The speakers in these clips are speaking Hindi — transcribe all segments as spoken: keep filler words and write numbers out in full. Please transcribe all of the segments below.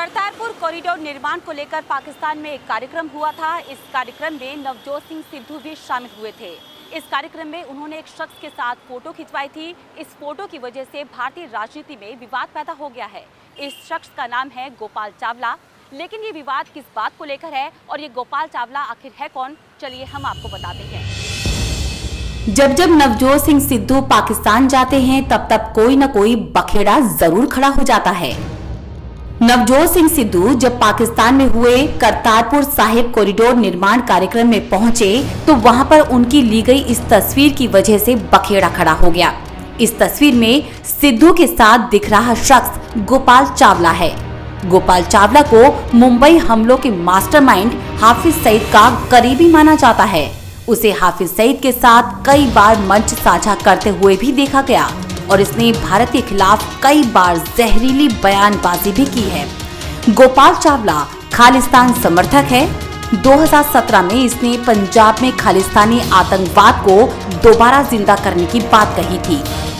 करतारपुर कॉरिडोर निर्माण को लेकर पाकिस्तान में एक कार्यक्रम हुआ था। इस कार्यक्रम में नवजोत सिंह सिद्धू भी शामिल हुए थे। इस कार्यक्रम में उन्होंने एक शख्स के साथ फोटो खिंचवाई थी। इस फोटो की वजह से भारतीय राजनीति में विवाद पैदा हो गया है। इस शख्स का नाम है गोपाल चावला। लेकिन ये विवाद किस बात को लेकर है और ये गोपाल चावला आखिर है कौन, चलिए हम आपको बताते हैं। जब जब नवजोत सिंह सिद्धू पाकिस्तान जाते हैं तब तब कोई न कोई बखेड़ा जरूर खड़ा हो जाता है। नवजोत सिंह सिद्धू जब पाकिस्तान में हुए करतारपुर साहिब कॉरिडोर निर्माण कार्यक्रम में पहुंचे तो वहां पर उनकी ली गई इस तस्वीर की वजह से बखेड़ा खड़ा हो गया। इस तस्वीर में सिद्धू के साथ दिख रहा शख्स गोपाल चावला है। गोपाल चावला को मुंबई हमलों के मास्टरमाइंड हाफिज सईद का करीबी माना जाता है। उसे हाफिज सईद के साथ कई बार मंच साझा करते हुए भी देखा गया और इसने भारत के खिलाफ कई बार जहरीली बयानबाजी भी की है। गोपाल चावला खालिस्तान समर्थक है। दो हज़ार सत्रह में इसने पंजाब में खालिस्तानी आतंकवाद को दोबारा जिंदा करने की बात कही थी।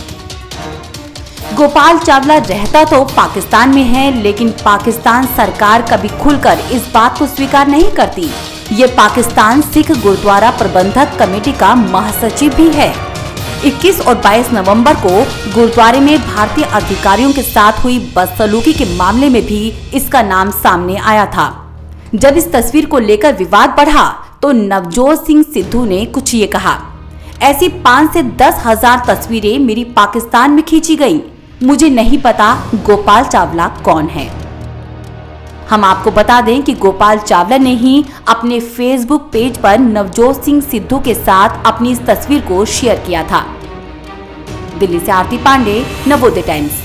गोपाल चावला रहता तो पाकिस्तान में है, लेकिन पाकिस्तान सरकार कभी खुलकर इस बात को स्वीकार नहीं करती। ये पाकिस्तान सिख गुरुद्वारा प्रबंधक कमेटी का महासचिव भी है। इक्कीस और बाईस नवंबर को गुरुद्वारे में भारतीय अधिकारियों के साथ हुई बदसलूकी के मामले में भी इसका नाम सामने आया था। जब इस तस्वीर को लेकर विवाद बढ़ा तो नवजोत सिंह सिद्धू ने कुछ ये कहा, ऐसी पाँच से दस हजार तस्वीरें मेरी पाकिस्तान में खींची गईं। मुझे नहीं पता गोपाल चावला कौन है। हम आपको बता दें कि गोपाल चावला ने ही अपने फेसबुक पेज पर नवजोत सिंह सिद्धू के साथ अपनी इस तस्वीर को शेयर किया था। दिल्ली से आरती पांडे, नवोदय टाइम्स।